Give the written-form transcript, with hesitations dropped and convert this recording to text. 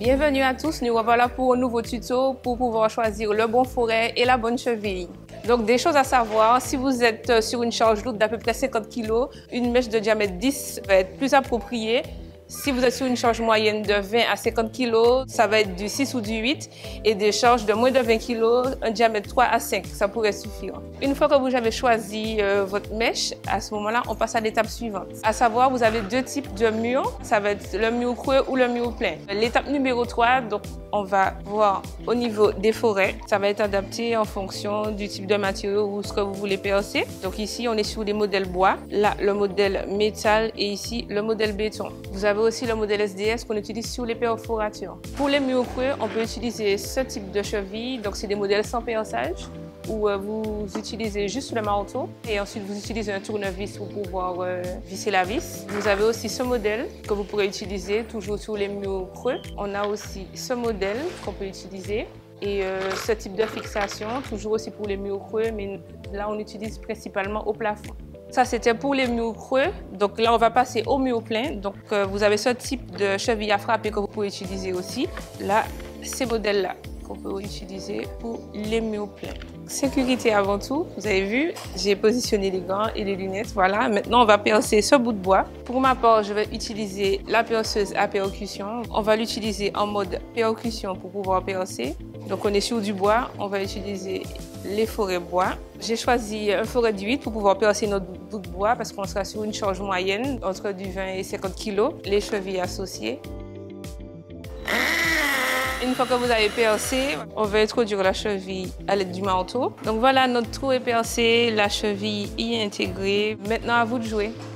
Bienvenue à tous, nous revoilà pour un nouveau tuto pour pouvoir choisir le bon fourret et la bonne cheville. Donc des choses à savoir, si vous êtes sur une charge lourde d'à peu près 50 kg, une mèche de diamètre 10 va être plus appropriée. Si vous êtes sur une charge moyenne de 20 à 50 kg, ça va être du 6 ou du 8. Et des charges de moins de 20 kg, un diamètre 3 à 5, ça pourrait suffire. Une fois que vous avez choisi votre mèche, à ce moment-là, on passe à l'étape suivante. À savoir, vous avez deux types de murs. Ça va être le mur creux ou le mur plein. L'étape numéro 3, donc, on va voir au niveau des forêts. Ça va être adapté en fonction du type de matériau ou ce que vous voulez percer. Donc ici, on est sur les modèles bois. Là, le modèle métal et ici, le modèle béton. Vous avez aussi le modèle SDS qu'on utilise sur les perforatures. Pour les murs creux, on peut utiliser ce type de cheville. Donc c'est des modèles sans perçage où vous utilisez juste le marteau et ensuite vous utilisez un tournevis pour pouvoir visser la vis. Vous avez aussi ce modèle que vous pourrez utiliser toujours sur les murs creux. On a aussi ce modèle qu'on peut utiliser et ce type de fixation, toujours aussi pour les murs creux, mais là on utilise principalement au plafond. Ça, c'était pour les murs creux. Donc là, on va passer au mur plein. Donc vous avez ce type de cheville à frapper que vous pouvez utiliser aussi. Là, ces modèles-là qu'on peut utiliser pour les murs pleins. Sécurité avant tout, vous avez vu, j'ai positionné les gants et les lunettes. Voilà, maintenant on va percer ce bout de bois. Pour ma part, je vais utiliser la perceuse à percussion. On va l'utiliser en mode percussion pour pouvoir percer. Donc on est sur du bois, on va utiliser les forêts bois. J'ai choisi un forêt d'8 pour pouvoir percer notre bout de bois parce qu'on sera sur une charge moyenne entre du 20 et 50 kg. Les chevilles associées. Une fois que vous avez percé, on va introduire la cheville à l'aide du marteau. Donc voilà, notre trou est percé, la cheville y est intégrée. Maintenant, à vous de jouer.